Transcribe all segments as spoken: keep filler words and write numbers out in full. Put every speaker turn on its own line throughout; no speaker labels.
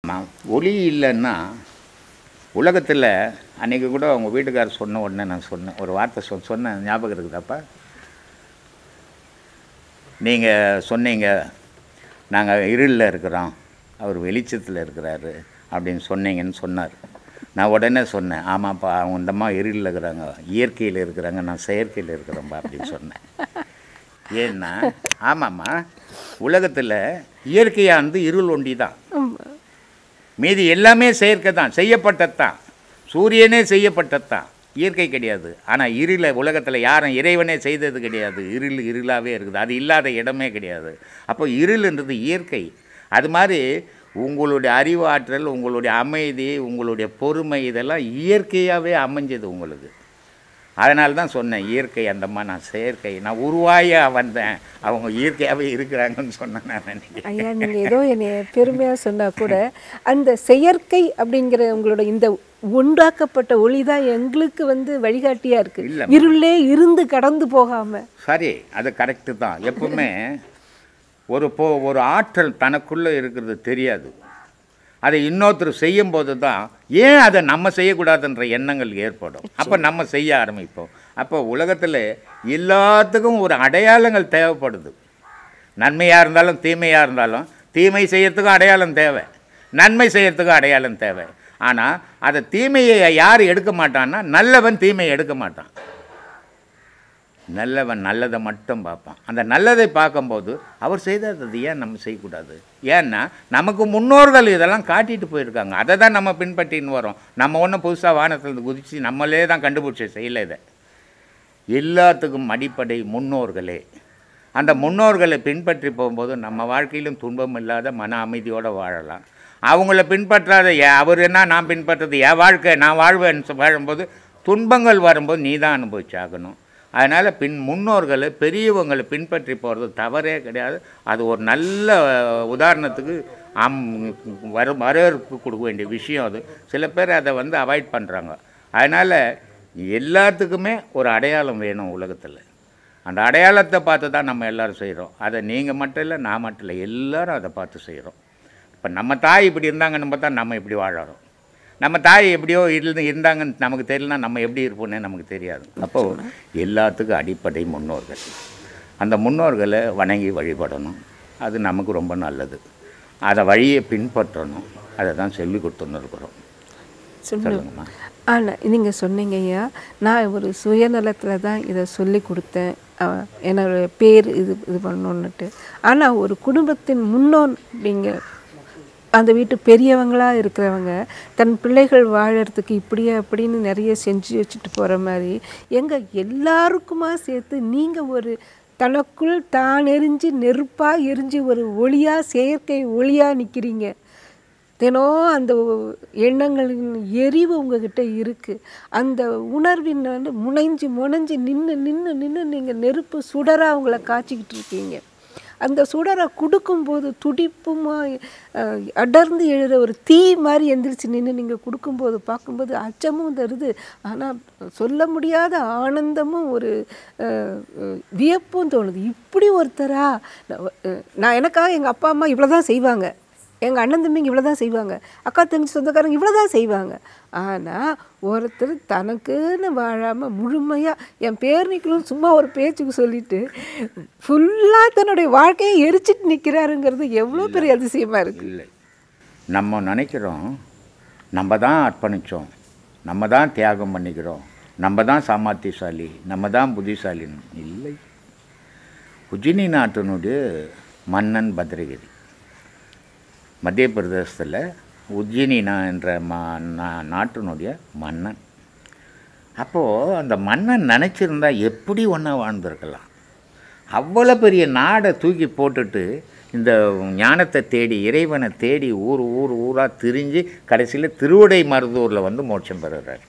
ஒளி இல்லைன்னா உலகத்தில் அன்றைக்கி கூட அவங்க வீட்டுக்காரர் சொன்ன உடனே நான் சொன்னேன் ஒரு வார்த்தை சொ சொன்னேன் ஞாபகம் இருக்குதாப்பா? நீங்கள் சொன்னீங்க நாங்கள் இருளில் இருக்கிறோம், அவர் வெளிச்சத்தில் இருக்கிறாரு அப்படின்னு சொன்னீங்கன்னு சொன்னார். நான் உடனே சொன்னேன், ஆமாப்பா அவங்க இந்தம்மா இருளில் இருக்கிறாங்க, இயற்கையில் இருக்கிறாங்க, நான் செயற்கையில் இருக்கிறேன்ப்பா அப்படின்னு சொன்னேன். ஏன்னா ஆமாம்மா, உலகத்தில் இயற்கையானது இருள் ஒண்டி தான், மீதி எல்லாமே செயற்கை தான், செய்யப்பட்டது தான். சூரியனே செய்யப்பட்டது தான், இயற்கை கிடையாது. ஆனால் இருளை உலகத்தில் யாரும் இறைவனே செய்தது கிடையாது, இருள் இருளாகவே இருக்குது, அது இல்லாத இடமே கிடையாது. அப்போ இருள்ன்றது இயற்கை. அது மாதிரி உங்களுடைய அறிவாற்றல், உங்களுடைய அமைதி, உங்களுடைய பொறுமை இதெல்லாம் இயற்கையாகவே அமைஞ்சது உங்களுக்கு. அதனால தான் சொன்னேன் இயற்கை அந்தம்மா, நான் செயற்கை, நான் உருவாயாக வந்தேன், அவங்க இயற்கையாகவே இருக்கிறாங்கன்னு சொன்னேன் நான் நினைக்கிறேன்.
ஐயா நீங்கள் ஏதோ என்னை பெருமையாக சொன்னால் கூட அந்த செயற்கை அப்படிங்கிற உங்களோட இந்த உண்டாக்கப்பட்ட ஒளி தான் எங்களுக்கு வந்து வழிகாட்டியாக இருக்குது, இருளே இருந்து கடந்து போகாமல்.
சரி, அது கரெக்டு தான். எப்பவுமே ஒரு போ ஒரு ஆற்றல் தனக்குள்ளே இருக்கிறது தெரியாது, அதை இன்னொருத்தர் செய்யும்போது தான் ஏன் அதை நம்ம செய்யக்கூடாதுன்ற எண்ணங்கள் ஏற்படும். அப்போ நம்ம செய்ய ஆரம்பிப்போம். அப்போ உலகத்தில் எல்லாத்துக்கும் ஒரு அடையாளங்கள் தேவைப்படுது. நன்மையாக இருந்தாலும் தீமையாக இருந்தாலும், தீமை செய்யறதுக்கும் அடையாளம் தேவை, நன்மை செய்யறதுக்கும் அடையாளம் தேவை. ஆனால் அதை தீமையை யார் எடுக்க மாட்டான்னா நல்லவன் தீமையை எடுக்க மாட்டான், நல்லவன் நல்லதை மட்டும் பார்ப்பான். அந்த நல்லதை பார்க்கும்போது அவர் செய்தது அது ஏன் நம்ம செய்யக்கூடாது? ஏன்னா நமக்கு முன்னோர்கள் இதெல்லாம் காட்டிட்டு போயிருக்காங்க, அதை தான் நம்ம பின்பற்றின்னு வரோம். நம்ம ஒன்றும் புதுசாக வானத்தில் குதித்து நம்மளே தான் கண்டுபிடிச்ச செய்யலை. இதை எல்லாத்துக்கும் அடிப்படை முன்னோர்களே. அந்த முன்னோர்களை பின்பற்றி போகும்போது நம்ம வாழ்க்கையிலும் துன்பம் இல்லாத மன அமைதியோடு வாழலாம். அவங்கள பின்பற்றாத அவர் என்ன நான் பின்பற்றது என் வாழ்க்கை நான் வாழ்வேன்னு வாழும்போது துன்பங்கள் வரும்போது நீ தான் அனுபவிச்சாகணும். அதனால் பின் முன்னோர்களை பெரியவங்களை பின்பற்றி போகிறது தவறே கிடையாது. அது ஒரு நல்ல உதாரணத்துக்கு அம் வர வரவேற்பு கொடுக்க வேண்டிய விஷயம். அது சில பேர் அதை வந்து அவாய்ட் பண்ணுறாங்க. அதனால் எல்லாத்துக்குமே ஒரு அடையாளம் வேணும் உலகத்தில். அந்த அடையாளத்தை பார்த்து தான் நம்ம எல்லோரும் செய்கிறோம். அதை நீங்கள் மட்டும் இல்லை, நான் மட்டும் இல்லை, எல்லோரும் அதை பார்த்து செய்கிறோம். இப்போ நம்ம தாய் இப்படி இருந்தாங்கன்னு பார்த்தா நம்ம இப்படி வாழறோம், நம்ம தாய் எப்படியோ இருந்து இருந்தாங்கன்னு நமக்கு தெரியலனா நம்ம எப்படி இருப்போம்னே நமக்கு தெரியாது. அப்போது எல்லாத்துக்கும் அடிப்படை முன்னோர்கள். அந்த முன்னோர்களை வணங்கி வழிபடணும், அது நமக்கு ரொம்ப நல்லது. அதை வழியை பின்பற்றணும், அதை தான் சொல்லி கொடுத்துன்னு இருக்கிறோம். சொல்லுங்கம்மா.
ஆனால் நீங்கள் சொன்னீங்க ஐயா, நான் ஒரு சுயநலத்தில் தான் இதை சொல்லி கொடுத்தேன், என்னோட பேர் இது இது பண்ணணுன்னுட்டு. ஆனால் ஒரு குடும்பத்தின் முன்னோன் அப்படிங்க அந்த வீட்டு பெரியவங்களாக இருக்கிறவங்க தன் பிள்ளைகள் வாழறதுக்கு இப்படியே அப்படின்னு நிறைய செஞ்சு வச்சுட்டு போகிற மாதிரி எங்கள் எல்லாருக்குமா சேர்த்து நீங்கள் ஒரு தனக்குள் தான் எரிஞ்சு நெருப்பாக எரிஞ்சு ஒரு ஒளியாக செயற்கை ஒளியாக நிற்கிறீங்க. தினம் அந்த எண்ணங்களின் எரிவு உங்ககிட்ட இருக்குது. அந்த உணர்வின் வந்து முனைஞ்சு முனைஞ்சு நின்று நின்று நின்று நீங்கள் நெருப்பு சுடராக அவங்கள காய்ச்சிக்கிட்டு இருக்கீங்க. அந்த சுடரை கொடுக்கும்போது துடிப்புமாக அடர்ந்து எழுத ஒரு தீ மாதிரி எந்திரிச்சு நின்று நீங்கள் கொடுக்கும்போது பார்க்கும்போது அச்சமும் தருது, ஆனால் சொல்ல முடியாத ஆனந்தமும் ஒரு வியப்பும் தோணுது. இப்படி ஒருத்தரா நான் எனக்காக எங்கள் அப்பா அம்மா இவ்வளோ தான் செய்வாங்க, எங்கள் அண்ணன் தம்பிங்க இவ்வளோ தான் செய்வாங்க, அக்கா தங்கச்சி சொந்தக்காரங்க இவ்வளோ தான் செய்வாங்க. ஆனால் ஒருத்தர் தனக்குன்னு வாழாமல் முழுமையாக என் பேர் நிற்கணும்னு சும்மா ஒரு பேச்சுக்கு சொல்லிட்டு ஃபுல்லாக தன்னுடைய வாழ்க்கையை எரிச்சிட்டு நிற்கிறாருங்கிறது எவ்வளோ பெரிய அதிசயமாக இருக்குது.
இல்லை, நம்ம நினைக்கிறோம் நம்ம தான் அர்ப்பணித்தோம், நம்ம தான் தியாகம் பண்ணிக்கிறோம், நம்ம தான் சாமர்த்தியசாலி, நம்ம தான் புத்திசாலின்னு. இல்லை, உஜ்ஜினி நாட்டினுடைய மன்னன் பத்ரகிரி, மத்திய பிரதேசத்தில் உஜ்ஜினினா என்ற மா நாட்டினுடைய மன்னன். அப்போது அந்த மன்னன் நினச்சிருந்தா எப்படி ஒன்றா வாழ்ந்துருக்கலாம். அவ்வளோ பெரிய நாடை தூக்கி போட்டுட்டு இந்த ஞானத்தை தேடி இறைவனை தேடி ஊர் ஊர் ஊராக திரிஞ்சு கடைசியில் திருவிடை மருதூரில் வந்து மோட்சம் பெறுறார்.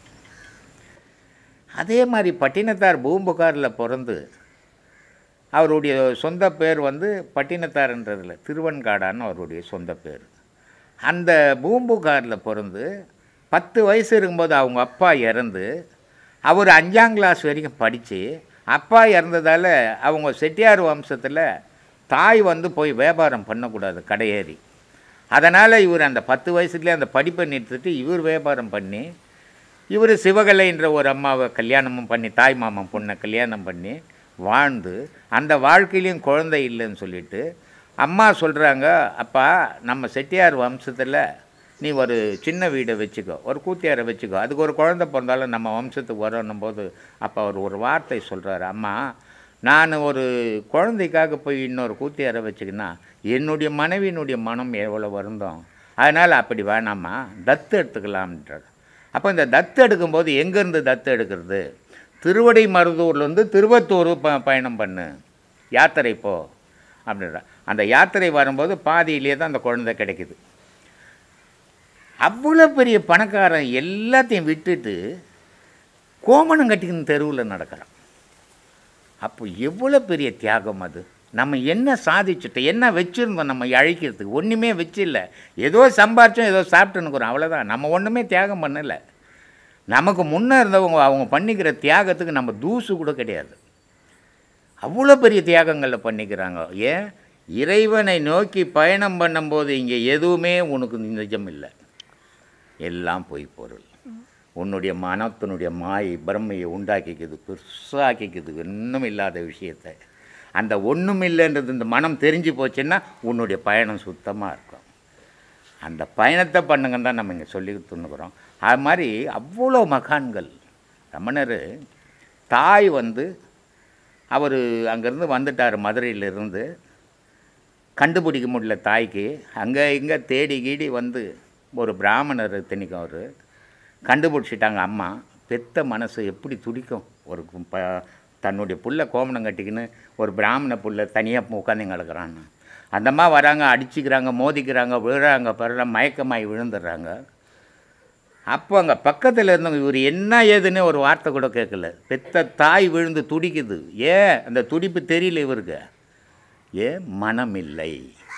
அதே மாதிரி பட்டினத்தார் பூம்புகாரில் பிறந்து அவருடைய சொந்த பேர் வந்து பட்டினத்தார்ன்றதில் திருவன்காடான்னு அவருடைய சொந்த பேர். அந்த பூம்புகாரில் பிறந்து பத்து வயசு இருக்கும்போது அவங்க அப்பா இறந்து அவர் அஞ்சாம் கிளாஸ் வரைக்கும் படித்து, அப்பா இறந்ததால் அவங்க செட்டியார் வம்சத்தில் தாய் வந்து போய் வியாபாரம் பண்ணக்கூடாது கடையேறி, அதனால் இவர் அந்த பத்து வயசுலேயே அந்த படிப்பை நிறுத்திட்டு இவர் வியாபாரம் பண்ணி இவர் சிவகலைன்ற ஒரு அம்மாவை கல்யாணமும் பண்ணி தாய் மாமன் பொண்ணை கல்யாணம் பண்ணி வாழ்ந்து அந்த வாழ்க்கையிலையும் குழந்தை இல்லைன்னு சொல்லிட்டு அம்மா சொல்கிறாங்க, அப்பா நம்ம செட்டியார் வம்சத்தில் நீ ஒரு சின்ன வீடை வச்சுக்கோ, ஒரு கூத்தியாரை வச்சுக்கோ, அதுக்கு ஒரு குழந்தை பிறந்தாலும் நம்ம வம்சத்துக்கு வரணும் போது அப்போ அவர் ஒரு வார்த்தை சொல்கிறாரு, அம்மா நான் ஒரு குழந்தைக்காக போய் இன்னொரு கூத்தியாரை வச்சுக்கினா என்னுடைய மனைவியினுடைய மனம் எவ்வளோ வருந்தோம், அதனால் அப்படி வேணாம்மா தத்து எடுத்துக்கலாம்ன்றார். அப்போ இந்த தத்து எடுக்கும்போது எங்கேருந்து தத்து எடுக்கிறது, திருவடை மருதூர்லேருந்து திருவத்தூர் ப பயணம் பண்ணு, யாத்திரை போ அப்படின்ற. அந்த யாத்திரை வரும்போது பாதியிலே தான் அந்த குழந்தை கிடைக்குது. அவ்வளோ பெரிய பணக்காரன் எல்லாத்தையும் விட்டுட்டு கோமணம் கட்டிக்கின்னு தெருவில் நடக்கிறான். அப்போ எவ்வளோ பெரிய தியாகம் அது. நம்ம என்ன சாதிச்சுட்டோம், என்ன வச்சுருந்தோம், நம்ம அழிக்கிறதுக்கு ஒன்றுமே வச்சு இல்லை, ஏதோ சம்பாரிச்சோம், ஏதோ சாப்பிட்டுன்னுக்குறோம், அவ்வளோதான். நம்ம ஒன்றுமே தியாகம் பண்ணலை. நமக்கு முன்னே இருந்தவங்க அவங்க பண்ணிக்கிற தியாகத்துக்கு நம்ம தூசு கூட கிடையாது. அவ்வளோ பெரிய தியாகங்களில் பண்ணிக்கிறாங்க. ஏன் இறைவனை நோக்கி பயணம் பண்ணும்போது இங்கே எதுவுமே உனக்கு நிஜம் இல்லை, எல்லாம் பொய் பொருள். உன்னுடைய மனத்தினுடைய மாயை பிரம்மையை உண்டாக்கிக்குது, பெருசாக்கிக்குது இன்னும் இல்லாத விஷயத்தை. அந்த ஒன்றும் இல்லைன்றது இந்த மனம் தெரிஞ்சு போச்சுன்னா உன்னுடைய பயணம் சுத்தமாக இருக்கும். அந்த பயணத்தை பண்ணுங்கன்னு தான் நம்ம இங்கே சொல்லி துணுக்கிறோம். அது மாதிரி அவ்வளோ மகான்கள். ரமணர் தாய் வந்து அவர் அங்கேருந்து வந்துட்டார், மதுரையிலிருந்து. கண்டுபிடிக்க முடியல தாய்க்கு, அங்கே இங்கே தேடி கீடி வந்து ஒரு பிராமணர் திணிக்கும் அவர் கண்டுபிடிச்சிட்டாங்க. அம்மா பெத்த மனசு எப்படி துடிக்கும், ஒரு ப தன்னுடைய புள்ள கோமணம் கட்டிக்கின்னு ஒரு பிராமண புள்ள தனியாக உட்காந்து கிடக்குறான்னு. அந்தம்மா வராங்க, அடிச்சுக்கிறாங்க, மோதிக்கிறாங்க, விழுறாங்க, பிற மயக்கமாகி விழுந்துடுறாங்க. அப்போ அங்கே பக்கத்தில் இருந்தவங்க இவர் என்ன ஏதுன்னு ஒரு வார்த்தை கூட கேட்கல. பெத்த தாய் விழுந்து துடிக்குது. ஏன் அந்த துடிப்பு தெரியல இவருக்கு, ஏன் மனம் இல்லை.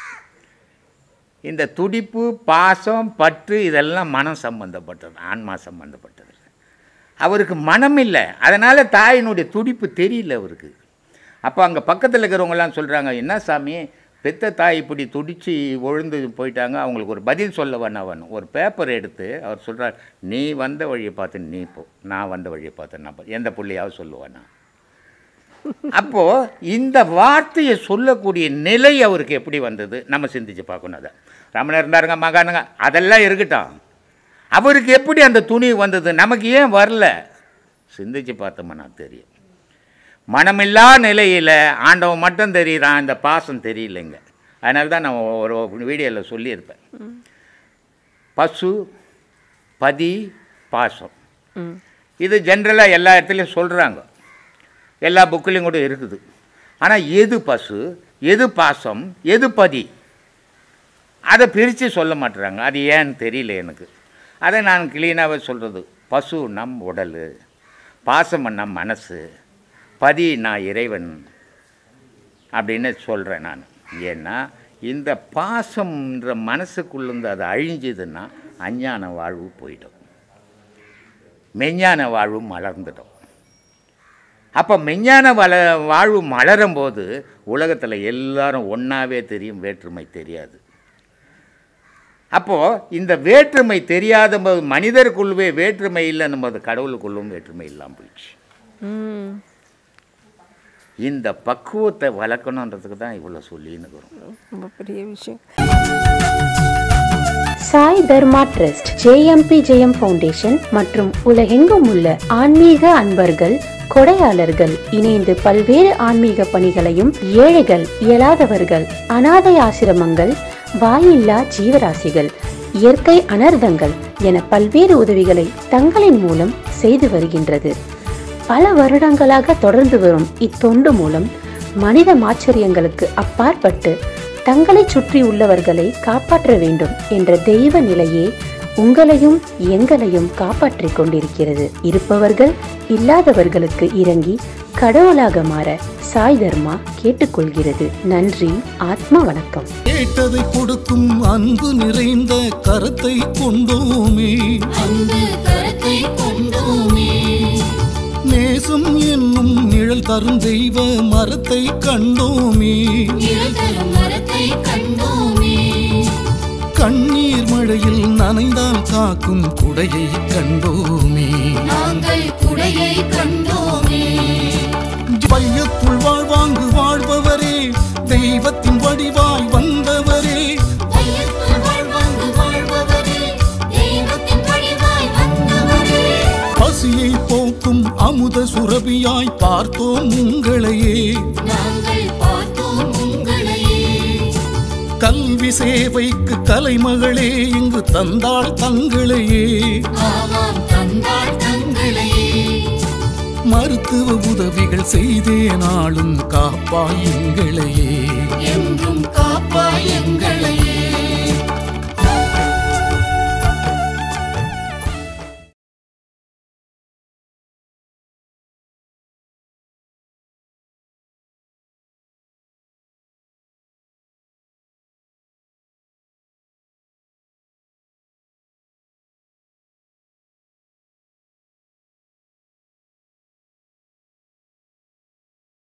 இந்த துடிப்பு பாசம் பற்று இதெல்லாம் மனம் சம்பந்தப்பட்டது, ஆன்மா சம்பந்தப்பட்டது. அவருக்கு மனம் இல்லை, அதனால் தாயினுடைய துடிப்பு தெரியல அவருக்கு. அப்போ அங்கே பக்கத்தில் இருக்கிறவங்கலாம் சொல்கிறாங்க, என்ன சாமி பெத்த தாய் இப்படி துடித்து விழுந்து போயிட்டாங்க, அவங்களுக்கு ஒரு பதில் சொல்ல வேணா வேணும். ஒரு பேப்பர் எடுத்து அவர் சொல்கிறார், நீ வந்த வழியை பார்த்து நீ போ, நான் வந்த வழியை பார்த்து நான் போ, எந்த பிள்ளையாவது சொல்லுவேண்ணா. அப்போது இந்த வார்த்தையை சொல்லக்கூடிய நிலை அவருக்கு எப்படி வந்தது நம்ம சிந்திச்சு பார்க்கணும். அதை ரமணர் இருந்தாருங்க, மகானுங்க, அதெல்லாம் இருக்கட்டும், அவருக்கு எப்படி அந்த துணி வந்தது, நமக்கு ஏன் வரல சிந்திச்சு பார்த்தோம்னா தெரியும். மனமில்லா நிலையில் ஆண்டவன் மட்டும் தெரியுறான், இந்த பாசம் தெரியலைங்க. அதனால தான் நான் ஒரு வீடியோவில் சொல்லியிருப்பேன், பசு பதி பாசம். இது ஜென்ரலாக எல்லா இடத்துலையும் சொல்கிறாங்க, எல்லா புக்கிலையும் கூட இருக்குது. ஆனால் எது பசு, எது பாசம், எது பதி, அதை பிரித்து சொல்ல மாட்டுறாங்க. அது ஏன்னு தெரியல எனக்கு. அதை நான் கிளீனாகவே சொல்கிறது, பசு நம் உடல், பாசம் நம் மனசு, பதி நான் இறைவன் அப்படின்னு சொல்கிறேன் நான். ஏன்னா இந்த பாசம்ன்ற மனசுக்குள்ளேருந்து அது அழிஞ்சதுன்னா அஞ்ஞான வாழ்வு போயிடும், மெஞ்ஞான வாழ்வு மலர்ந்துடும். அப்போ மெஞ்ஞான வள வாழ்வு மலரும் போது உலகத்தில் எல்லாரும் ஒன்றாவே தெரியும், வேற்றுமை தெரியாது. அப்போது இந்த வேற்றுமை தெரியாத போது மனிதருக்குள்ளவே வேற்றுமை இல்லைன்னும் போது கடவுளுக்குள்ளும் வேற்றுமை இல்லாமல் போயிடுச்சு. இந்த பக்குவத்தை வளர்க்கணுன்றதுக்கு தான் இவ்வளோ சொல்லின்னுக்கிறோம்.
ரொம்ப பெரிய விஷயம்.
Sai Dharma trust, JMB Jeyam foundation மற்றும் உலகெங்கும் உள்ள ஆன்மீக அன்பர்கள் கொடையாளர்கள் இணைந்து பல்வேறு ஆன்மீக பணிகளையும், ஏழைகள், இயலாதவர்கள், அனாதை ஆசிரமங்கள், வாயில்லா ஜீவராசிகள், இயற்கை அனர்த்தங்கள் என பல்வேறு உதவிகளை தங்களின் மூலம் செய்து வருகின்றது. பல வருடங்களாக தொடர்ந்து வரும் இத்தொண்டு மூலம் மனித மாச்சரியங்களுக்கு அப்பாற்பட்டு தங்களை சுற்றி உள்ளவர்களை காப்பாற்ற வேண்டும் என்ற தெய்வ நிலையே உங்களையும் எங்களையும் காப்பாற்றிக் கொண்டிருக்கிறது. இருப்பவர்கள் இல்லாதவர்களுக்கு இறங்கி கடவுளாக மாற சாய் தர்மா கேட்டுக்கொள்கிறது. நன்றி, ஆத்மா வணக்கம்.
கேட்டதை கொடுக்கும் அன்பு நிறைந்த கரத்தை கொண்டோமே, அன்பு கரத்தை கொண்டோமே, நேசம் என்னும் நிழல் தரும் தெய்வ மரத்தை கண்டோமே, நிழல் தரும் மரத்தை கண்டோமே, காக்கும் குடையை கண்டோமே
நாங்கள் குடையை கண்டோமே.
வையத்துள் வாழ்வாங்கு வாழ்பவரே, தெய்வத்தின் வடிவாய் வந்தவரே,
வையத்துள் வாழ்வாங்கு வாழ்பவரே, தெய்வத்தின் வடிவாய் வந்தவரே.
பசியை போக்கும் அமுத சுரபியாய் பார்த்தோம் உங்களையே,
நாங்கள் பார்த்தோம் உங்களையே.
கல்வி சேவைக்கு கலைமகளே இங்கு தந்தாள் தங்களையே,
ஆமாம் தந்தாள் தங்களையே.
மருத்துவ உதவிகள் செய்தே நாளும் காப்பாய் எங்களையே.